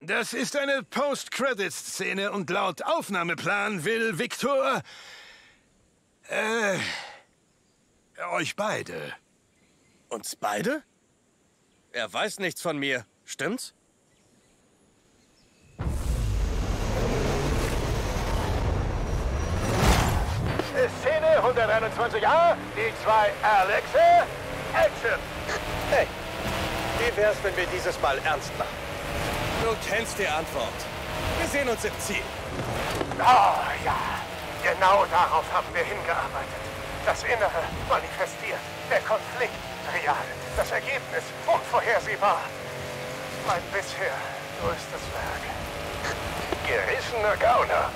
Das ist eine Post-Credits-Szene und laut Aufnahmeplan will Victor... euch beide. Uns beide? Er weiß nichts von mir, stimmt's? Szene 121a, die zwei Alexe, Action! Hey, wie wär's, wenn wir dieses Mal ernst machen? Du kennst die Antwort. Wir sehen uns im Ziel. Oh ja, genau darauf haben wir hingearbeitet. Das Innere manifestiert, der Konflikt real, das Ergebnis unvorhersehbar. Mein bisher größtes Werk. Gerissener Gauner.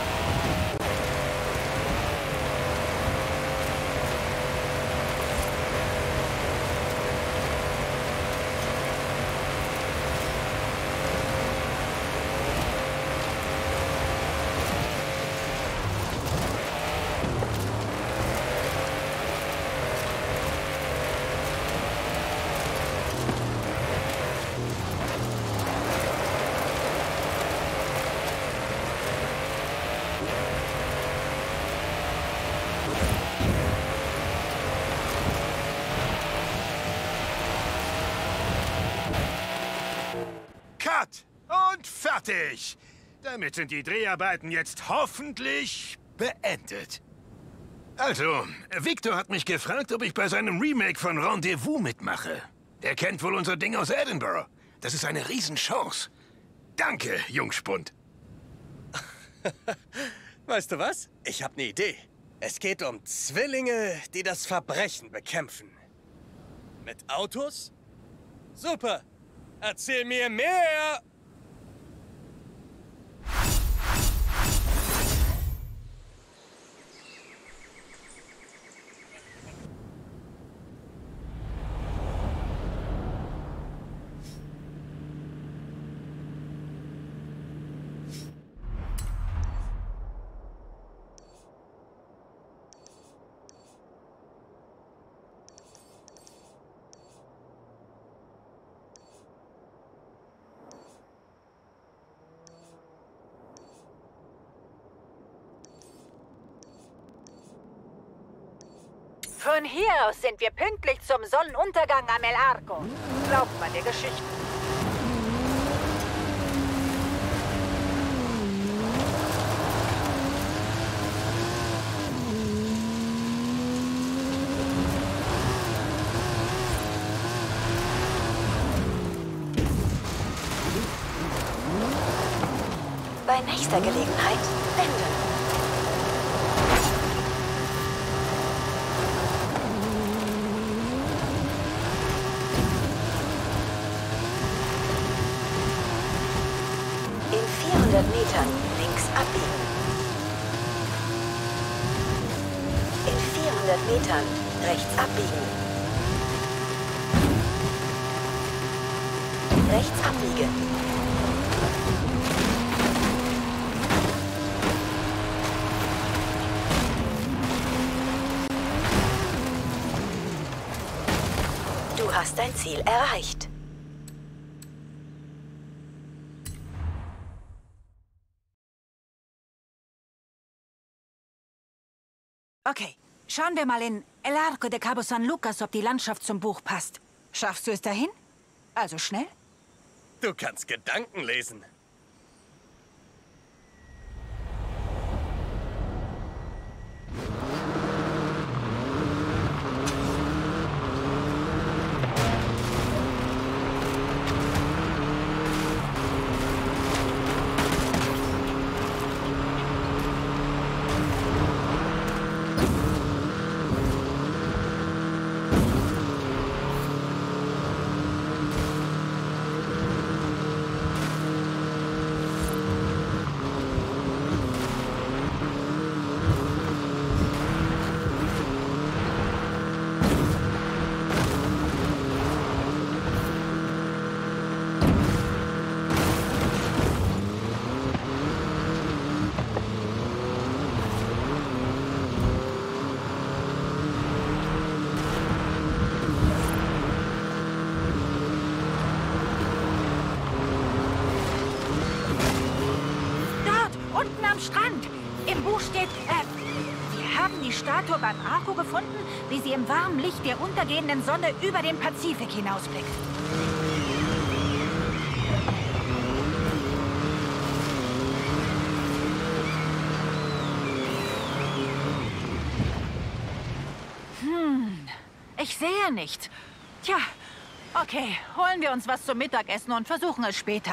Cut! Und fertig! Damit sind die Dreharbeiten jetzt hoffentlich beendet. Also, Victor hat mich gefragt, ob ich bei seinem Remake von Rendezvous mitmache. Er kennt wohl unser Ding aus Edinburgh. Das ist eine Riesenchance. Danke, Jungspund. Weißt du was? Ich habe eine Idee. Es geht um Zwillinge, die das Verbrechen bekämpfen. Mit Autos? Super! Erzähl mir mehr! Von hier aus sind wir pünktlich zum Sonnenuntergang am El Arco. Glaubt man der Geschichte. Bei nächster Gelegenheit wenden. In 400 Metern links abbiegen. In 400 Metern rechts abbiegen. Rechts abbiegen. Du hast dein Ziel erreicht. Okay, schauen wir mal in El Arco de Cabo San Lucas, ob die Landschaft zum Buch passt. Schaffst du es dahin? Also schnell? Du kannst Gedanken lesen. am Strand. Im Buch steht, wir haben die Statue beim Arco gefunden, wie sie im warmen Licht der untergehenden Sonne über den Pazifik hinausblickt. Ich sehe nichts. Tja, okay, holen wir uns was zum Mittagessen und versuchen es später.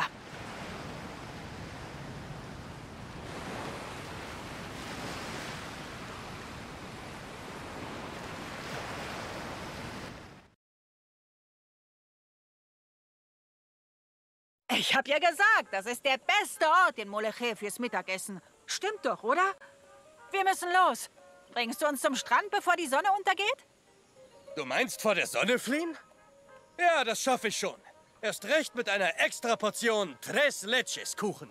Ich hab ja gesagt, das ist der beste Ort in Molechê fürs Mittagessen. Stimmt doch, oder? Wir müssen los. Bringst du uns zum Strand, bevor die Sonne untergeht? Du meinst vor der Sonne fliehen? Ja, das schaffe ich schon. Erst recht mit einer extra Portion Tres Leches Kuchen.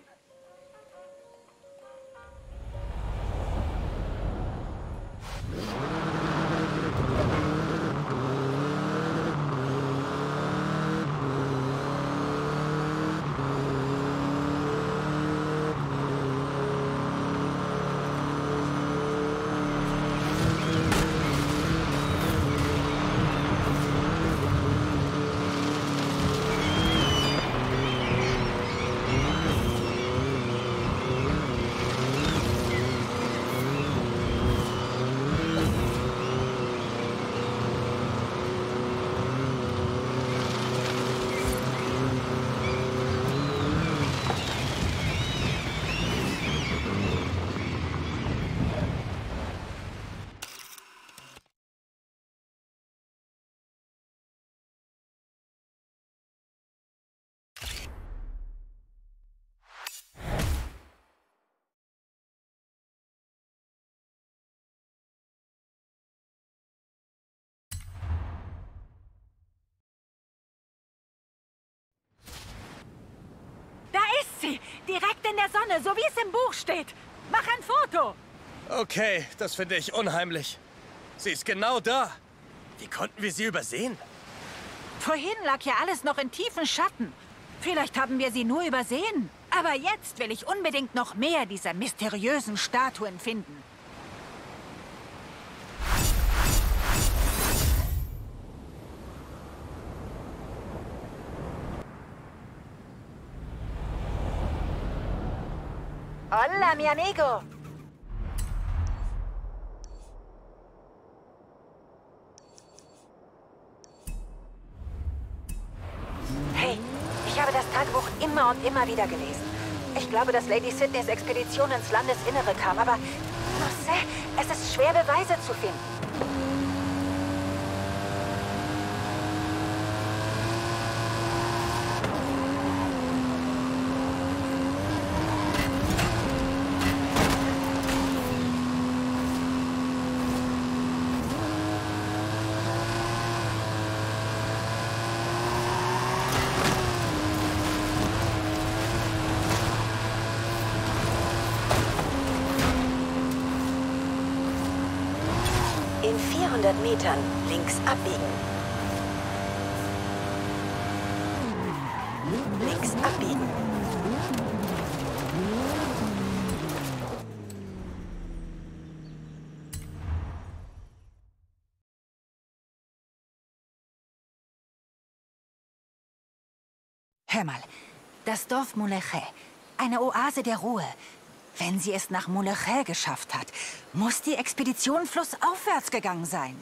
Da ist sie! Direkt in der Sonne, so wie es im Buch steht. Mach ein Foto! Okay, das finde ich unheimlich. Sie ist genau da. Wie konnten wir sie übersehen? Vorhin lag ja alles noch in tiefen Schatten. Vielleicht haben wir sie nur übersehen. Aber jetzt will ich unbedingt noch mehr dieser mysteriösen Statuen finden. Hola, mi amigo. Hey, ich habe das Tagebuch immer und immer wieder gelesen. Ich glaube, dass Lady Sydneys Expedition ins Landesinnere kam, aber... José, es ist schwer, Beweise zu finden. In 400 Metern links abbiegen. Links abbiegen. Hör mal, das Dorf Molechê, eine Oase der Ruhe. Wenn sie es nach Molechê geschafft hat, muss die Expedition flussaufwärts gegangen sein.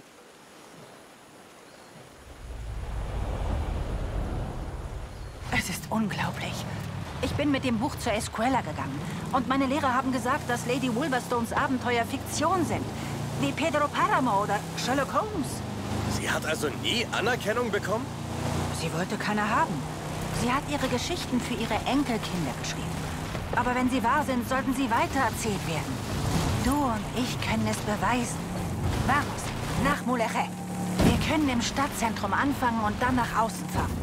Es ist unglaublich. Ich bin mit dem Buch zur Escuela gegangen. Und meine Lehrer haben gesagt, dass Lady Wolverstones Abenteuer Fiktion sind. Wie Pedro Páramo oder Sherlock Holmes. Sie hat also nie Anerkennung bekommen? Sie wollte keine haben. Sie hat ihre Geschichten für ihre Enkelkinder geschrieben. Aber wenn sie wahr sind, sollten sie weitererzählt werden. Du und ich können es beweisen. Vamos, nach Molechê. Wir können im Stadtzentrum anfangen und dann nach außen fahren.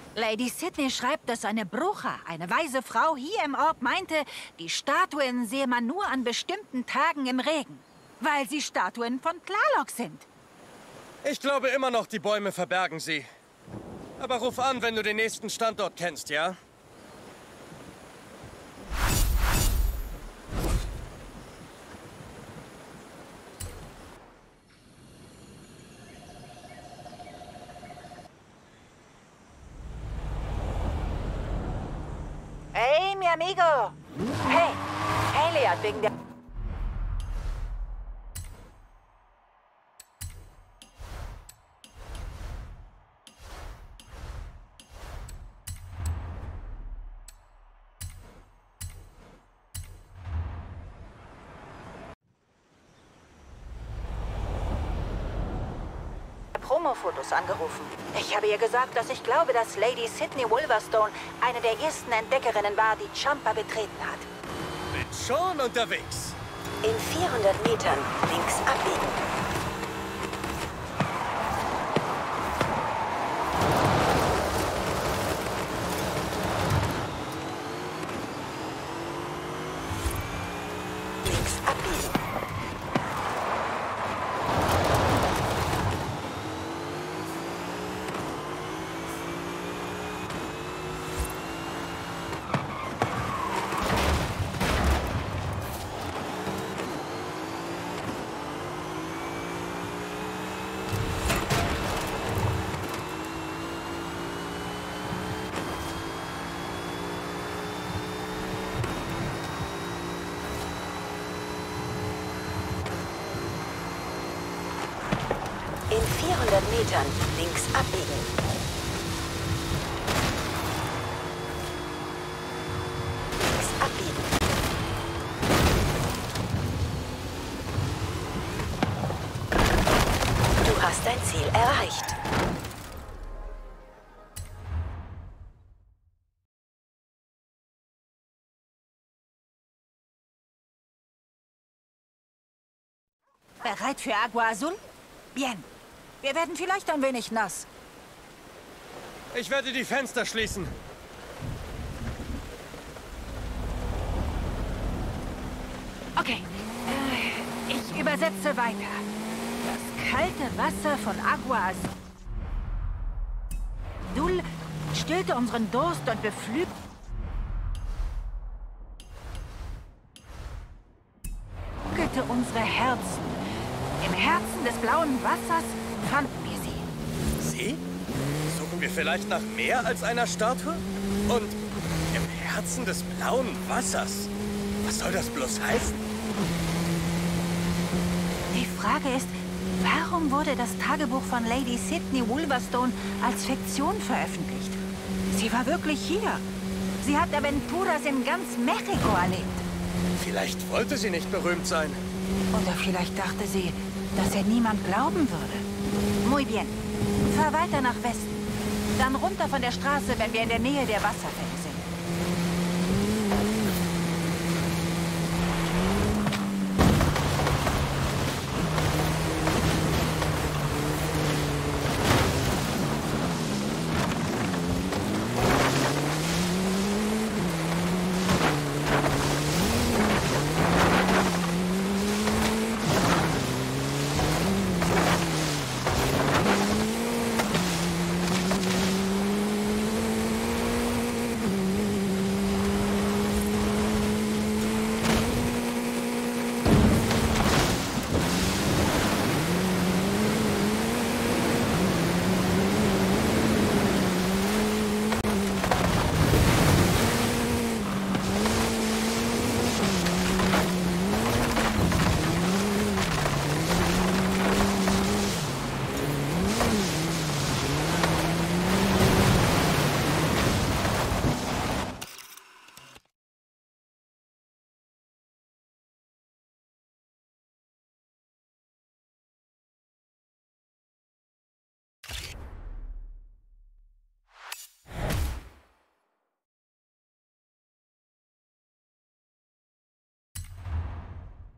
Lady Sydney schreibt, dass eine Brucha, eine weise Frau hier im Ort, meinte, die Statuen sehe man nur an bestimmten Tagen im Regen, weil sie Statuen von Tlaloc sind. Ich glaube immer noch, die Bäume verbergen sie. Aber ruf an, wenn du den nächsten Standort kennst, ja? Hey, mi amigo! Hey! Haley hat wegen der... Promofotos angerufen. Ich habe ihr gesagt, dass ich glaube, dass Lady Sydney Wolverstone eine der ersten Entdeckerinnen war, die Champa betreten hat. Bin schon unterwegs. In 400 Metern links abbiegen. Links abbiegen. In 400 Metern links abbiegen. Links abbiegen. Du hast dein Ziel erreicht. Bereit für Agua Azul? Bien. Wir werden vielleicht ein wenig nass. Ich werde die Fenster schließen. Okay. Ich übersetze weiter. Das kalte Wasser von Agua Azul stillte unseren Durst und beflügelte unsere Herzen. Im Herzen des blauen Wassers fanden wir sie. Sie? Suchen wir vielleicht nach mehr als einer Statue? Und im Herzen des blauen Wassers? Was soll das bloß heißen? Die Frage ist, warum wurde das Tagebuch von Lady Sydney Wolverstone als Fiktion veröffentlicht? Sie war wirklich hier. Sie hat Aventuras in ganz Mexiko erlebt. Vielleicht wollte sie nicht berühmt sein. Oder vielleicht dachte sie, dass ihr niemand glauben würde. Muy bien. Fahr weiter nach Westen. Dann runter von der Straße, wenn wir in der Nähe der Wasserfälle sind.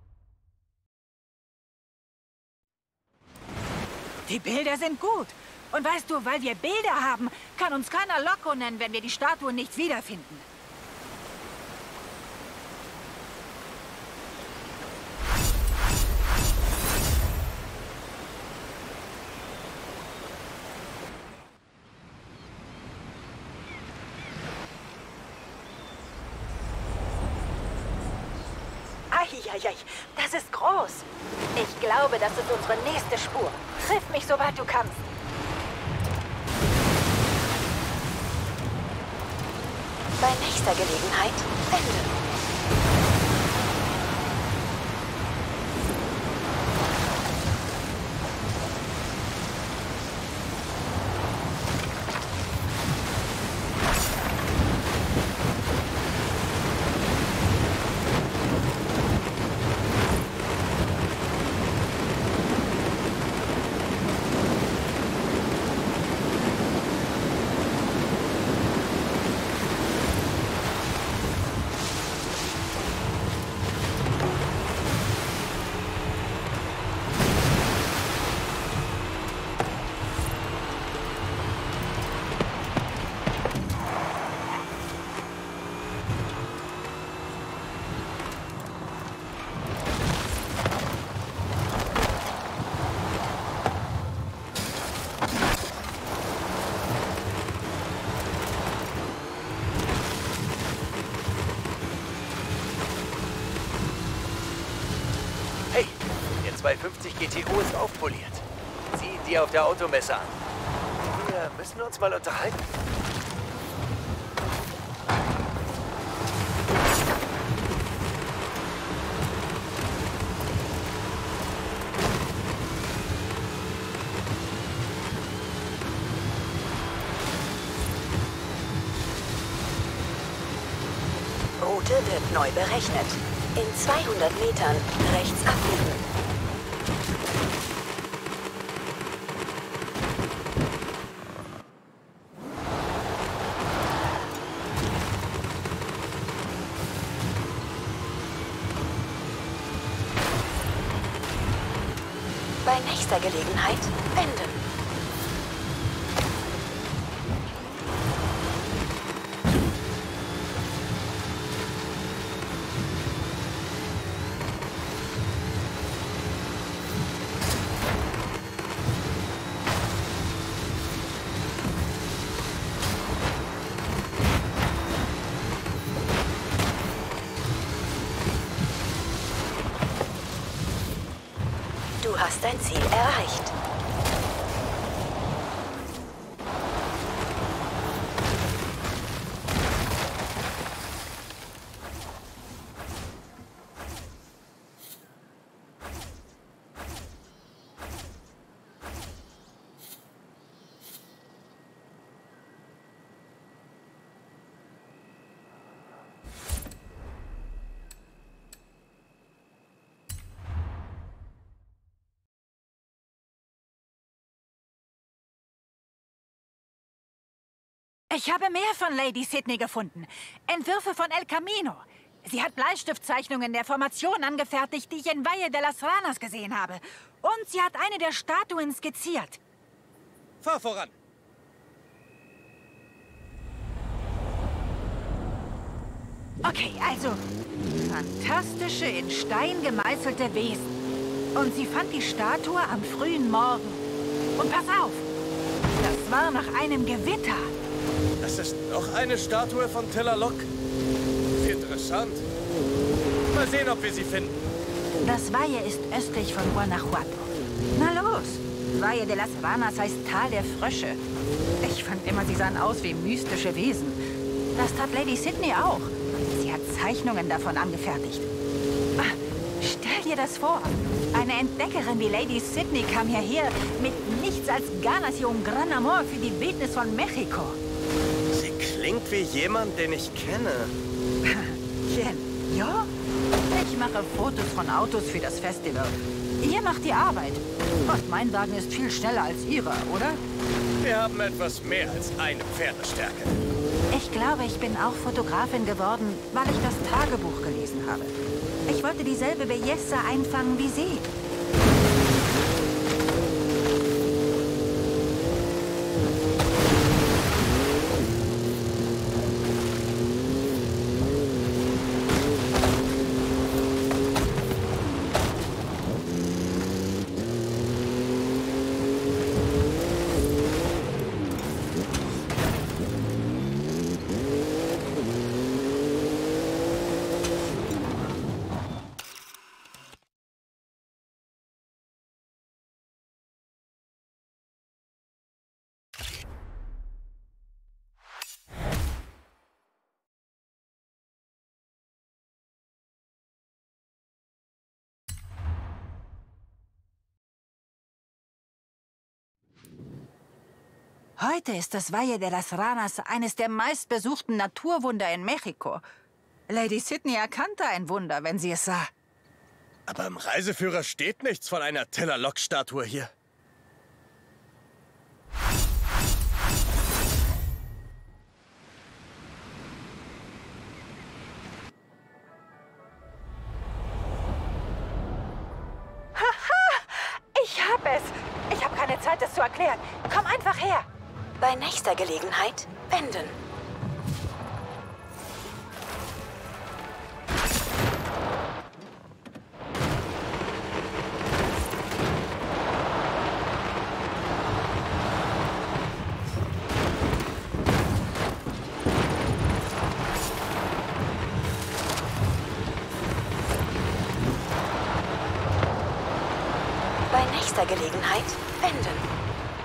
Die Bilder sind gut. Und weißt du, weil wir Bilder haben, kann uns keiner Loco nennen, wenn wir die Statue nicht wiederfinden. Eieiei, das ist groß. Ich glaube, das ist unsere nächste Spur. Triff mich, sobald du kannst. Bei nächster Gelegenheit wenden. Hey, der 250 GTO ist aufpoliert. Sieh ihn dir auf der Automesse an. Wir müssen uns mal unterhalten. Route wird neu berechnet. In 200 Metern rechts abbiegen. Bei nächster Gelegenheit wenden. Du hast dein Ziel erreicht. Ich habe mehr von Lady Sydney gefunden. Entwürfe von El Camino. Sie hat Bleistiftzeichnungen der Formation angefertigt, die ich in Valle de las Ranas gesehen habe. Und sie hat eine der Statuen skizziert. Fahr voran. Okay, also fantastische, in Stein gemeißelte Wesen. Und sie fand die Statue am frühen Morgen. Und pass auf, das war nach einem Gewitter. Das ist noch eine Statue von Tlaloc. Interessant. Mal sehen, ob wir sie finden. Das Valle ist östlich von Guanajuato. Na los! Valle de las Ranas heißt Tal der Frösche. Ich fand immer, sie sahen aus wie mystische Wesen. Das tat Lady Sydney auch. Sie hat Zeichnungen davon angefertigt. Ah, stell dir das vor. Eine Entdeckerin wie Lady Sydney kam hierher mit nichts als ganas y un gran amor für die Wildnis von Mexiko. Sie klingt wie jemand, den ich kenne. Jen, ja? Ich mache Fotos von Autos für das Festival. Ihr macht die Arbeit. Und mein Wagen ist viel schneller als Ihrer, oder? Wir haben etwas mehr als eine Pferdestärke. Ich glaube, ich bin auch Fotografin geworden, weil ich das Tagebuch gelesen habe. Ich wollte dieselbe Belleza einfangen wie Sie. Heute ist das Valle de las Ranas eines der meistbesuchten Naturwunder in Mexiko. Lady Sydney erkannte ein Wunder, wenn sie es sah. Aber im Reiseführer steht nichts von einer Tiller-Lock-Statue hier. Ich hab es. Ich habe keine Zeit, das zu erklären. Komm einfach her. Bei nächster Gelegenheit wenden. Bei nächster Gelegenheit wenden.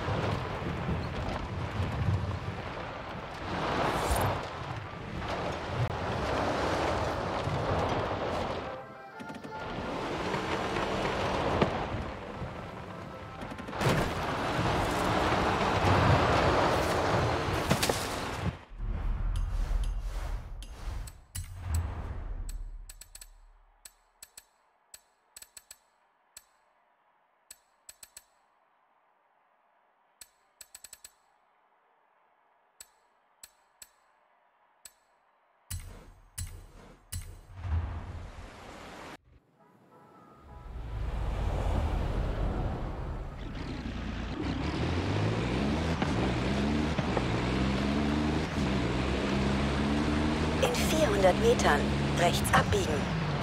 In 400 Metern rechts abbiegen.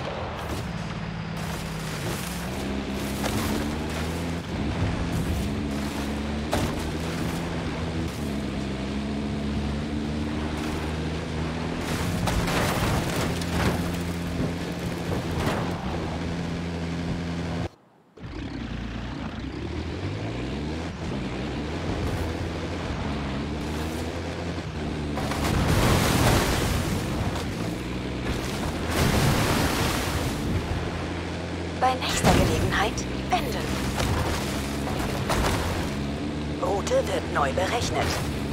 Bei nächster Gelegenheit wenden. Route wird neu berechnet.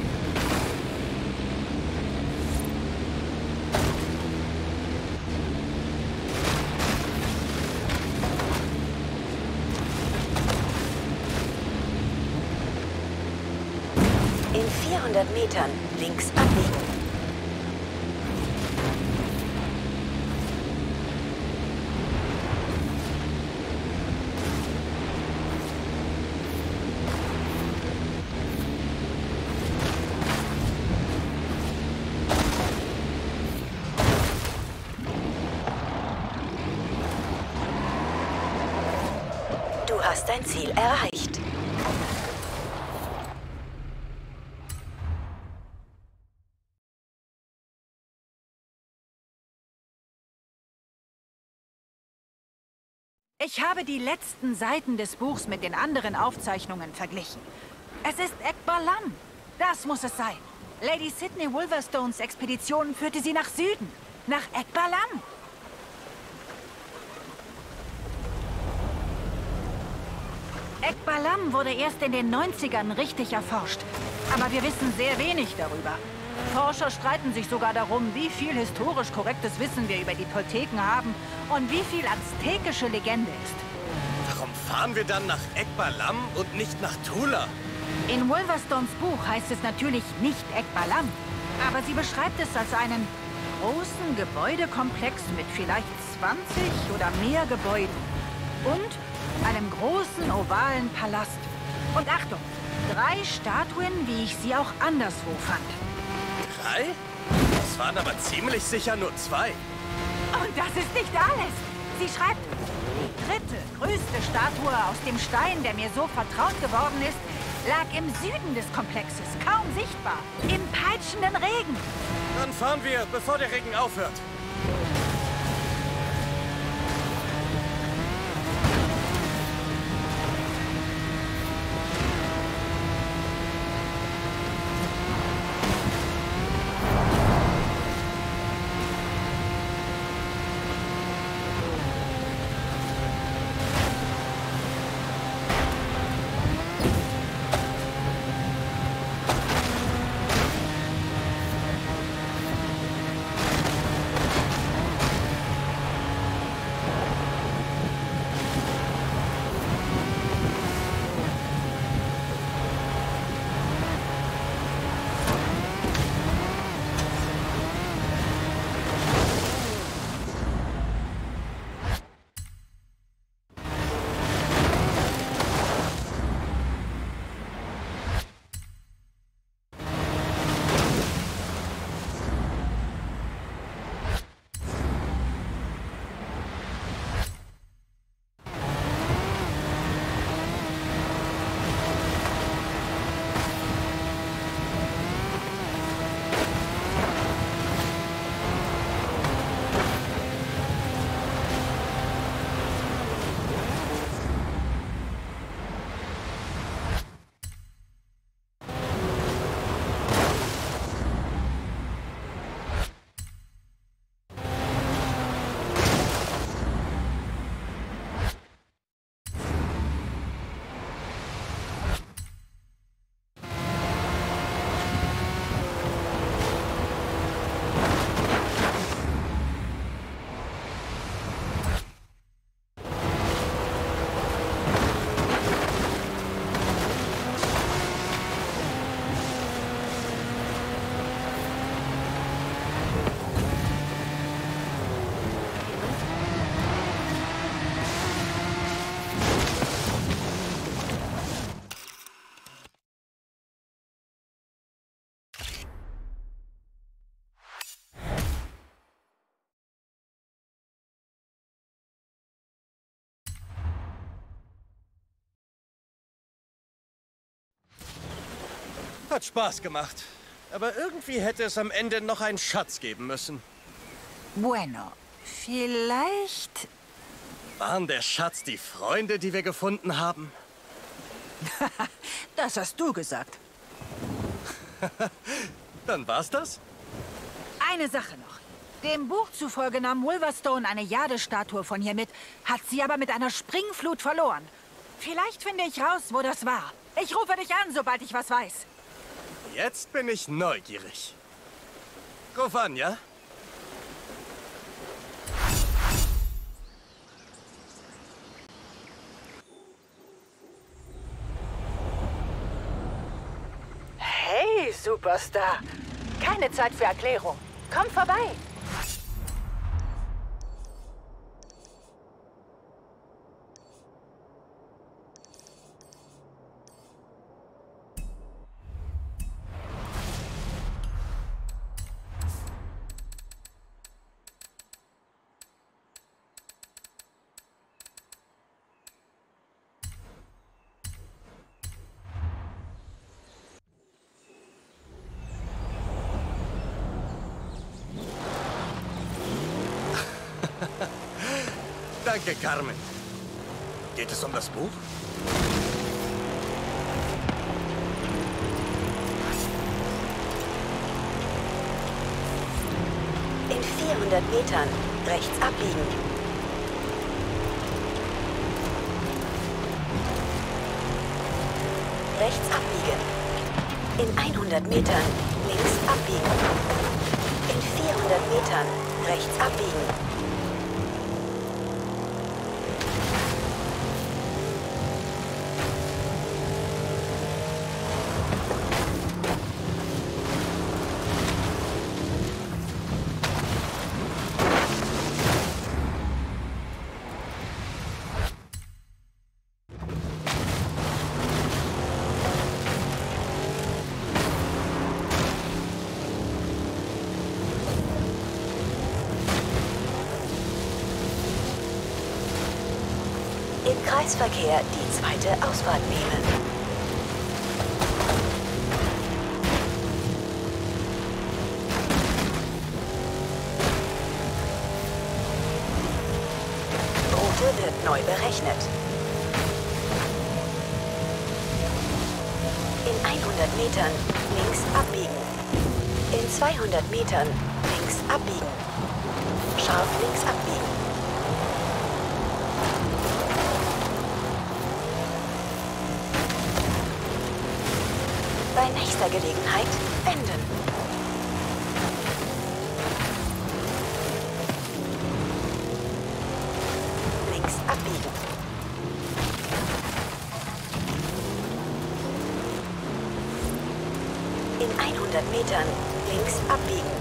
In 400 Metern links abbiegen. Du hast dein Ziel erreicht. Ich habe die letzten Seiten des Buchs mit den anderen Aufzeichnungen verglichen. Es ist Ekbalam. Das muss es sein. Lady Sydney Wolverstones Expedition führte sie nach Süden, nach Ekbalam. Ekbalam wurde erst in den 90ern richtig erforscht. Aber wir wissen sehr wenig darüber. Forscher streiten sich sogar darum, wie viel historisch korrektes Wissen wir über die Tolteken haben und wie viel aztekische Legende ist. Warum fahren wir dann nach Ekbalam und nicht nach Tula? In Wolverstones Buch heißt es natürlich nicht Ekbalam, aber sie beschreibt es als einen großen Gebäudekomplex mit vielleicht 20 oder mehr Gebäuden und einem großen ovalen Palast. Und Achtung, 3 Statuen, wie ich sie auch anderswo fand. 3? Das waren aber ziemlich sicher nur 2. Und das ist nicht alles. Sie schreibt, die dritte, größte Statue aus dem Stein, der mir so vertraut geworden ist, lag im Süden des Komplexes, kaum sichtbar, im peitschenden Regen. Dann fahren wir, bevor der Regen aufhört. Hat Spaß gemacht. Aber irgendwie hätte es am Ende noch einen Schatz geben müssen. Bueno, vielleicht... Waren der Schatz die Freunde, die wir gefunden haben? Das hast du gesagt. Dann war's das? Eine Sache noch. Dem Buch zufolge nahm Wolverstone eine Jade-Statue von hier mit, hat sie aber mit einer Springflut verloren. Vielleicht finde ich raus, wo das war. Ich rufe dich an, sobald ich was weiß. Jetzt bin ich neugierig. Ruf an, ja? Hey, Superstar. Keine Zeit für Erklärung. Komm vorbei. Danke, Carmen. Geht es um das Buch? In 400 Metern rechts abbiegen. Rechts abbiegen. In 100 Metern links abbiegen. In 400 Metern rechts abbiegen. Im Kreisverkehr die zweite Ausfahrt nehmen. Route wird neu berechnet. In 100 Metern links abbiegen. In 200 Metern links abbiegen. Scharf links abbiegen. Bei nächster Gelegenheit wenden. Links abbiegen. In 100 Metern links abbiegen.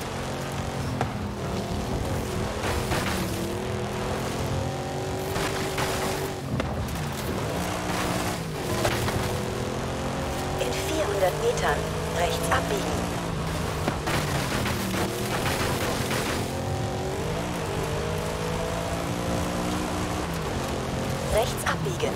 In 400 Metern rechts abbiegen. Rechts abbiegen.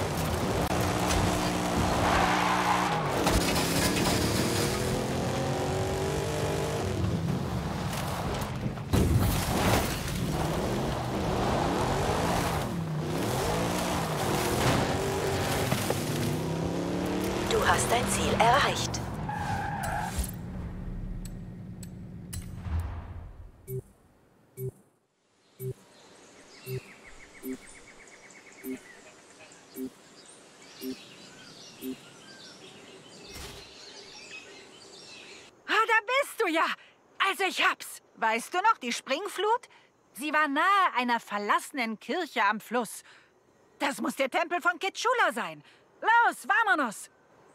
Du hast dein Ziel erreicht. Ah, da bist du ja. Also ich hab's. Weißt du noch, die Springflut? Sie war nahe einer verlassenen Kirche am Fluss. Das muss der Tempel von Quechua sein. Los, vámonos!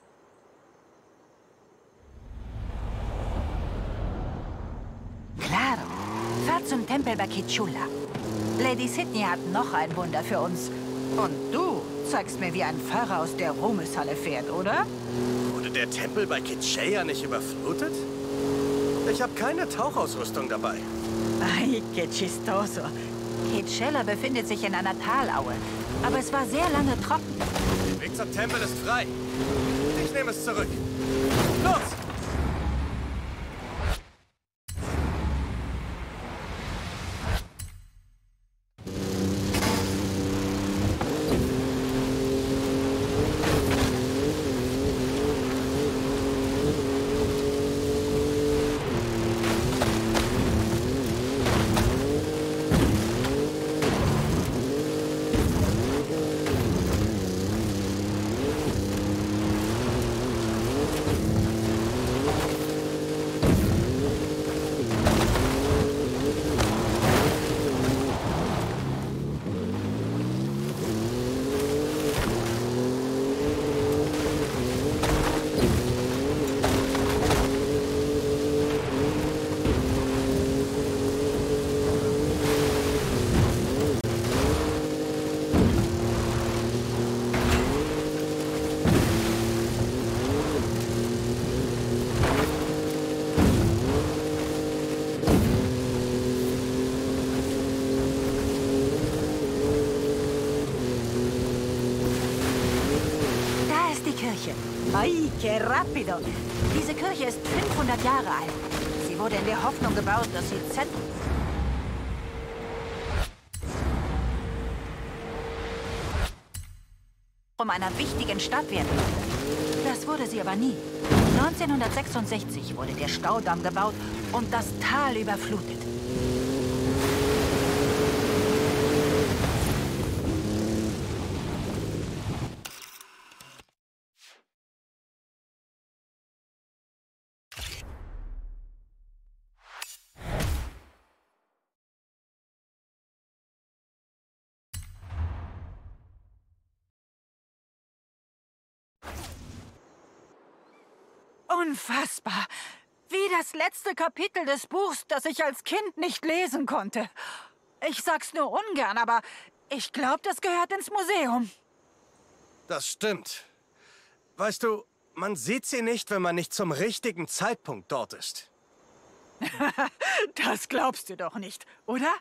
Claro. Fahr zum Tempel bei Quechua. Lady Sydney hat noch ein Wunder für uns. Und du zeigst mir, wie ein Pfarrer aus der Ruhmeshalle fährt, oder? Wurde der Tempel bei Quechua nicht überflutet? Ich habe keine Tauchausrüstung dabei. Ay, que chistoso. Quechua befindet sich in einer Talaue, aber es war sehr lange trocken. Der Weg zum Tempel ist frei. Ich nehme es zurück. Los! Ay, que rápido. Diese Kirche ist 500 Jahre alt. Sie wurde in der Hoffnung gebaut, dass sie Zentrum einer wichtigen Stadt werden sollte. Das wurde sie aber nie. 1966 wurde der Staudamm gebaut und das Tal überflutet. Unfassbar. Wie das letzte Kapitel des Buchs, das ich als Kind nicht lesen konnte. Ich sag's nur ungern, aber ich glaube, das gehört ins Museum. Das stimmt. Weißt du, man sieht sie nicht, wenn man nicht zum richtigen Zeitpunkt dort ist. Das glaubst du doch nicht, oder?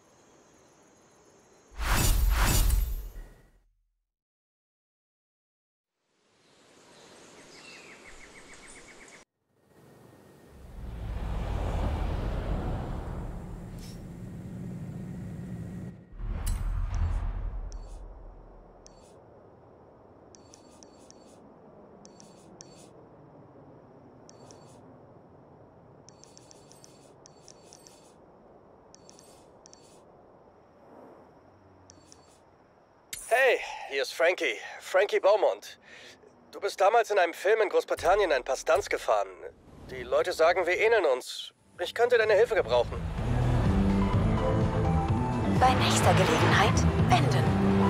Hey, hier ist Frankie. Frankie Beaumont. Du bist damals in einem Film in Großbritannien ein paar Stunts gefahren. Die Leute sagen, wir ähneln uns. Ich könnte deine Hilfe gebrauchen. Bei nächster Gelegenheit wenden.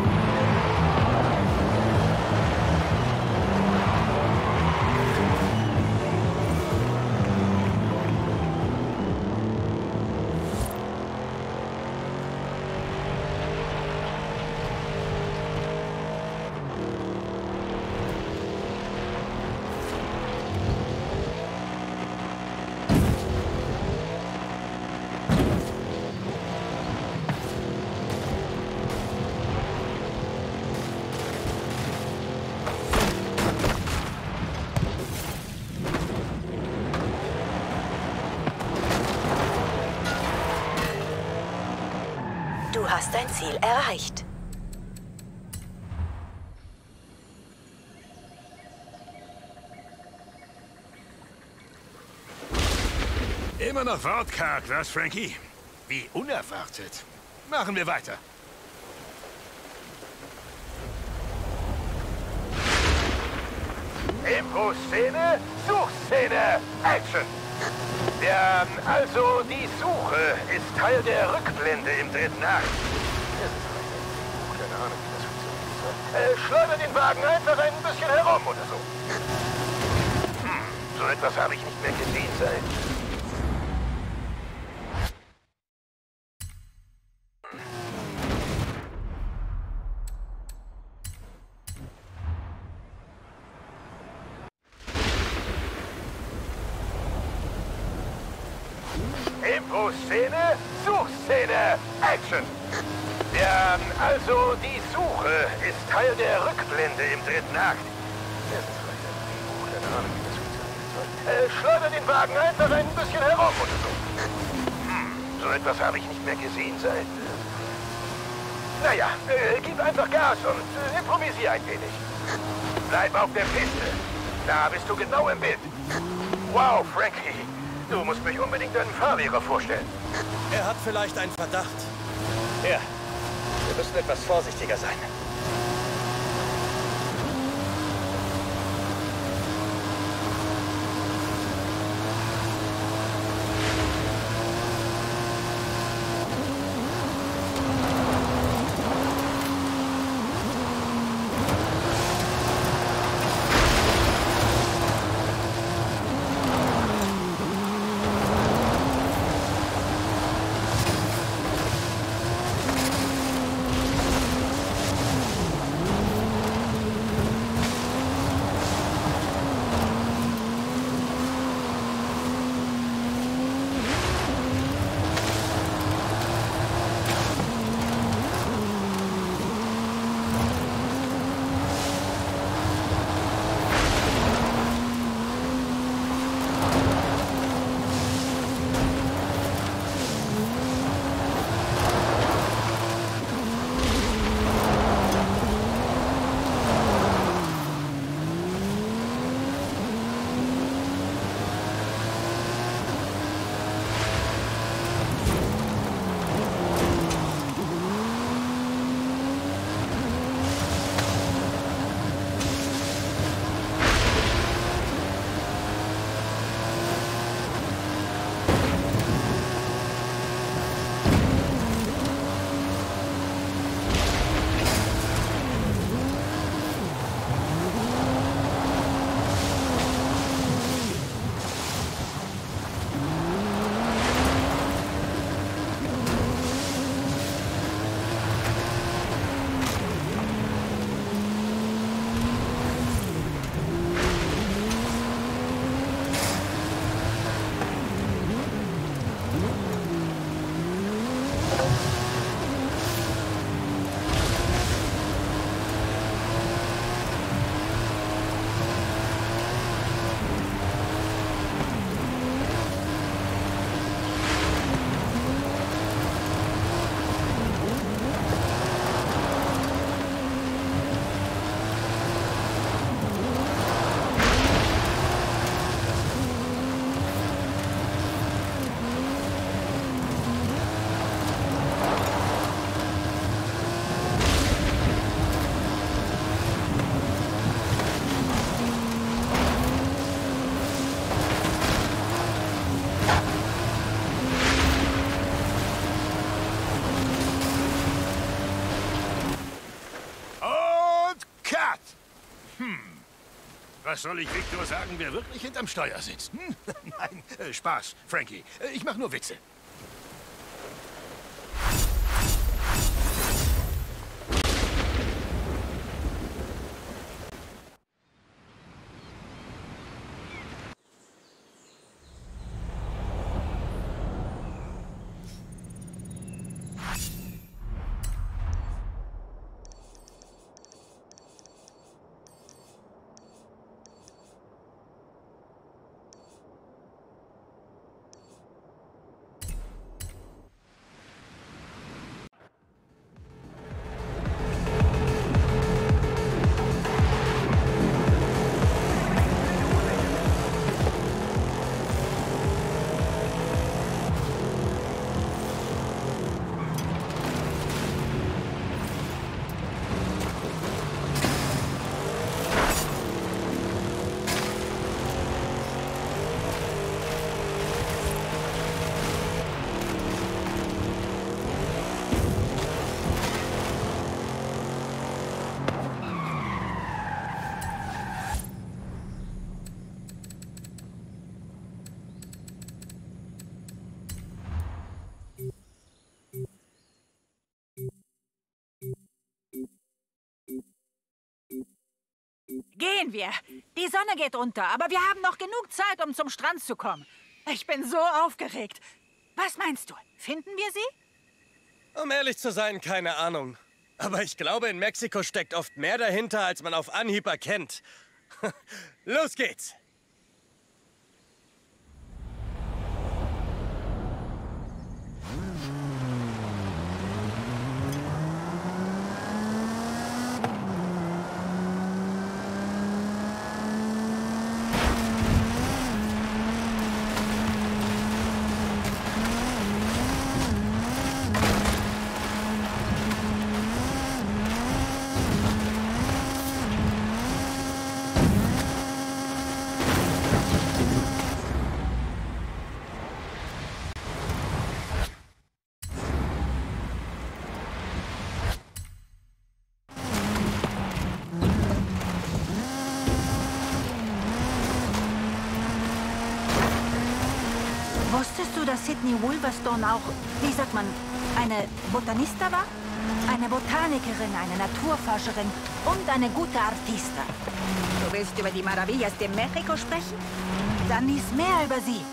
Du hast dein Ziel erreicht. Immer noch wortkarg, was, Frankie? Wie unerwartet. Machen wir weiter. Impro-Szene, Suchszene, Action! Ja, also die Suche ist Teil der Rückblende im dritten Akt. Das ist vielleicht keine Ahnung, wie das funktioniert. Schleuder den Wagen einfach ein bisschen herum oder so. So etwas habe ich nicht mehr gesehen seit... Impro-Szene, Suchszene, Action! Ja, also die Suche ist Teil der Rückblende im dritten Akt. Das ist vielleicht keine Ahnung, wie das funktioniert. Schleuder den Wagen einfach ein bisschen herum oder so. So etwas habe ich nicht mehr gesehen seit... Naja, gib einfach Gas und improvisier ein wenig. Bleib auf der Piste. Da bist du genau im Bild. Wow, Frankie. Du musst mich unbedingt deinem Fahrlehrer vorstellen. Er hat vielleicht einen Verdacht. Ja, wir müssen etwas vorsichtiger sein. Was soll ich Victor sagen, wer wirklich hinterm Steuer sitzt? Hm? Nein, Spaß, Frankie. Ich mach nur Witze. Gehen wir. Die Sonne geht unter, aber wir haben noch genug Zeit, um zum Strand zu kommen. Ich bin so aufgeregt. Was meinst du? Finden wir sie? Um ehrlich zu sein, keine Ahnung. Aber ich glaube, in Mexiko steckt oft mehr dahinter, als man auf Anhieb erkennt. Los geht's! Wusstest du, dass Sydney Wolverstone auch, wie sagt man, eine Botanista war? Eine Botanikerin, eine Naturforscherin und eine gute Artista. Du willst über die Maravillas de Mexico sprechen? Dann lies mehr über sie.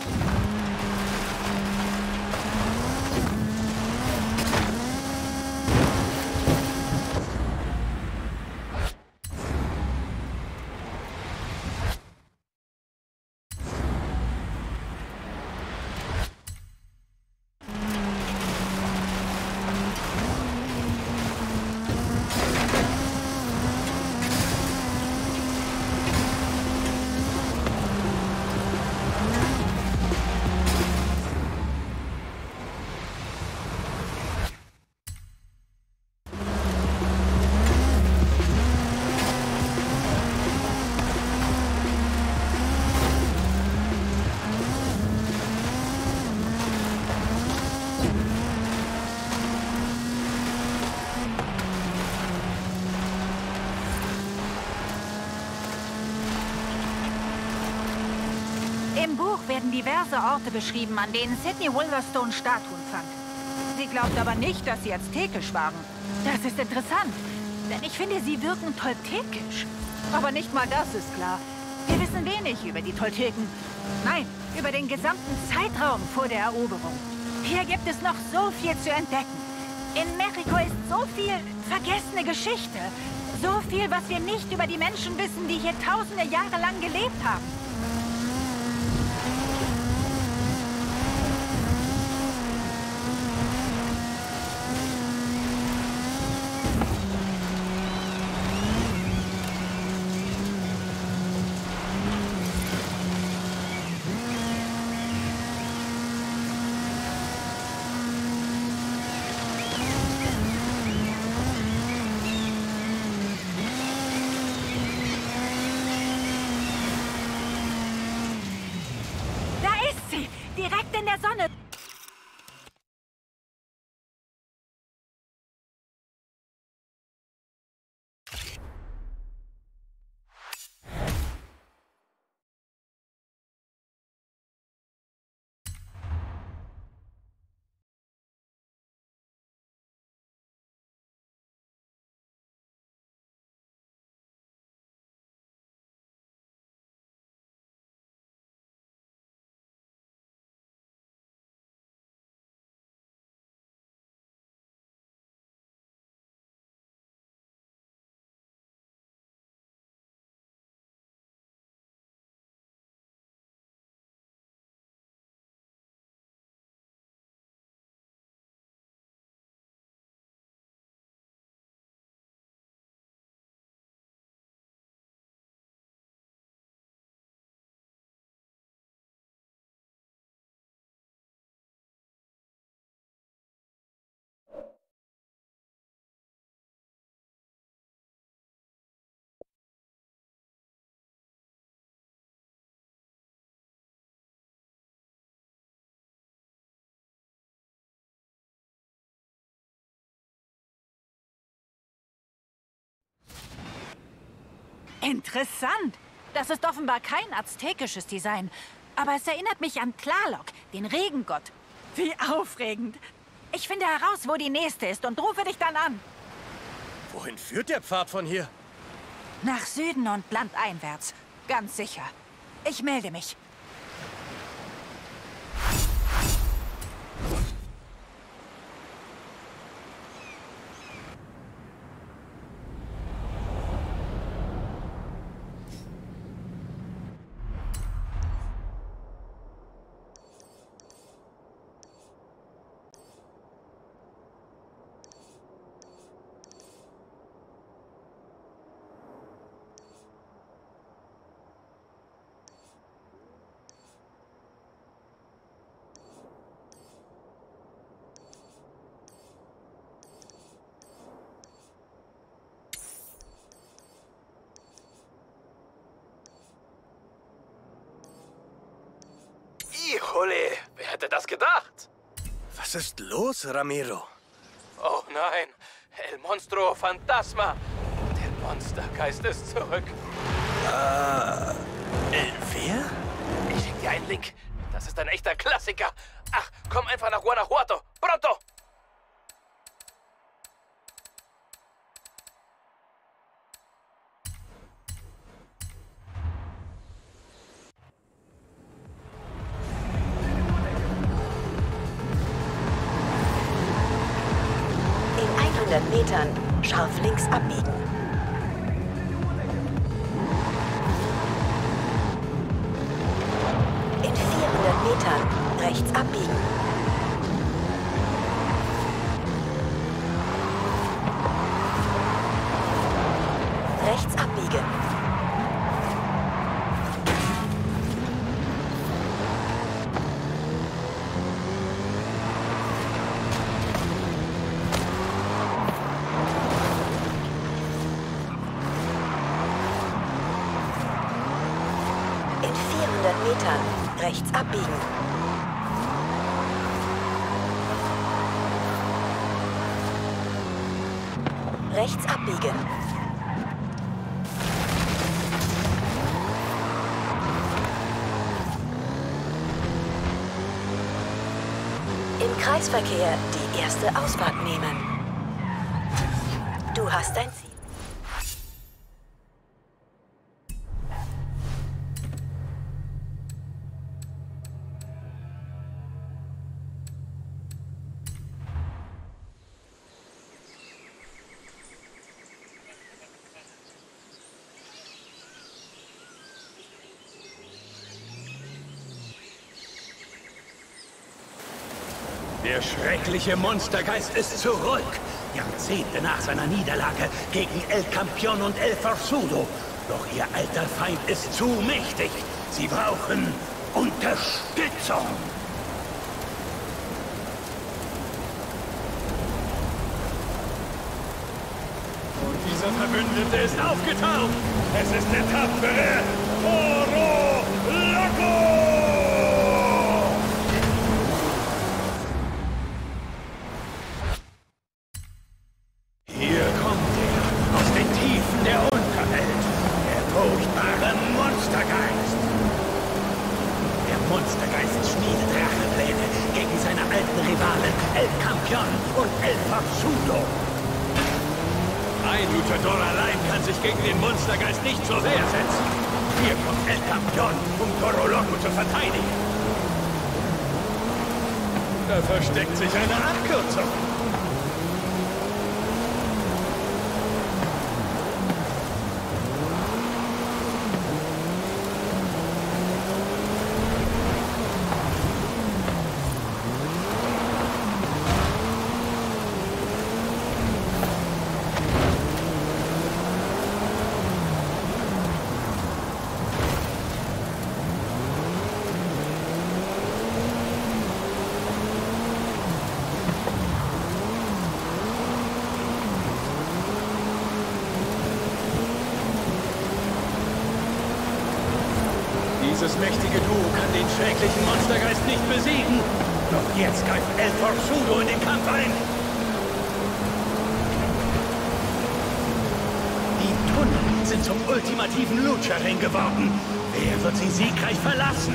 Im Buch werden diverse Orte beschrieben, an denen Sydney Wolverstone Statuen fand. Sie glaubt aber nicht, dass sie aztekisch waren. Das ist interessant, denn ich finde, sie wirken toltekisch. Aber nicht mal das ist klar. Wir wissen wenig über die Tolteken. Nein, über den gesamten Zeitraum vor der Eroberung. Hier gibt es noch so viel zu entdecken. In Mexiko ist so viel vergessene Geschichte. So viel, was wir nicht über die Menschen wissen, die hier tausende Jahre lang gelebt haben. Direkt in der Sonne. Interessant. Das ist offenbar kein aztekisches Design. Aber es erinnert mich an Tlaloc, den Regengott. Wie aufregend. Ich finde heraus, wo die nächste ist und rufe dich dann an. Wohin führt der Pfad von hier? Nach Süden und landeinwärts. Ganz sicher. Ich melde mich. Híjole, wer hätte das gedacht? Was ist los, Ramiro? Oh nein, El Monstruo Fantasma. Der Monstergeist ist zurück. Wer? Ich schicke dir einen Link. Das ist ein echter Klassiker. Ach, komm einfach nach Guanajuato. Pronto! In 100 Metern scharf links abbiegen. In 400 Metern rechts abbiegen. Rechts abbiegen. In 400 Metern rechts abbiegen. Rechts abbiegen. Im Kreisverkehr die erste Ausfahrt nehmen. Du hast dein Ziel. Der schreckliche Monstergeist ist zurück. Jahrzehnte nach seiner Niederlage gegen El Campeón und El Forzudo. Doch ihr alter Feind ist zu mächtig. Sie brauchen Unterstützung. Und dieser Verbündete ist aufgetaucht. Es ist der tapfere Toro Loco! Monstergeist schmiedet Rachepläne gegen seine alten Rivalen El Campeón und El Forzudo. Ein Luchador allein kann sich gegen den Monstergeist nicht zur Wehr setzen. Hier kommt El Campeón, um Toro Loco zu verteidigen. Da versteckt sich eine Abkürzung. Dieses mächtige Duo kann den schrecklichen Monstergeist nicht besiegen. Doch jetzt greift El Forzudo in den Kampf ein. Die Tunnel sind zum ultimativen Lucha-Ring geworden. Wer wird sie siegreich verlassen?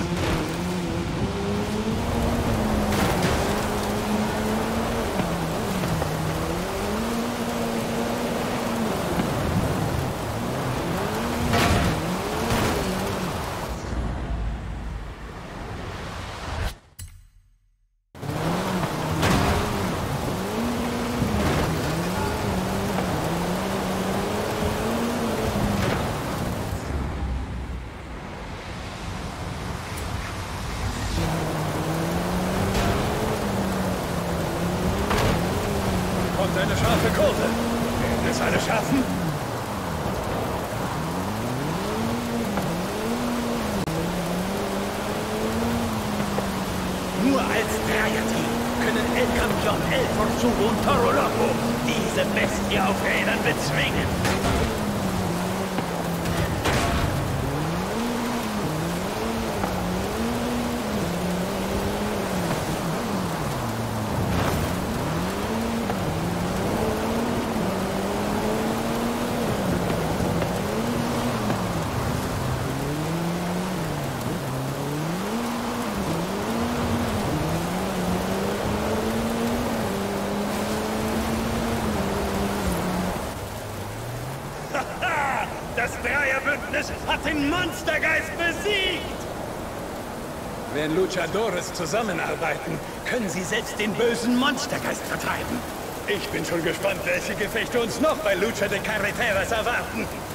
Eine scharfe Kurve. Werden es alle schaffen? Nur als Dreierteam können El Campeón, El Forzudo und Toro Loco diese Bestie auf Rädern bezwingen. Dreierbündnis hat den Monstergeist besiegt! Wenn Luchadores zusammenarbeiten, können sie selbst den bösen Monstergeist vertreiben. Ich bin schon gespannt, welche Gefechte uns noch bei Lucha de Carreteras erwarten.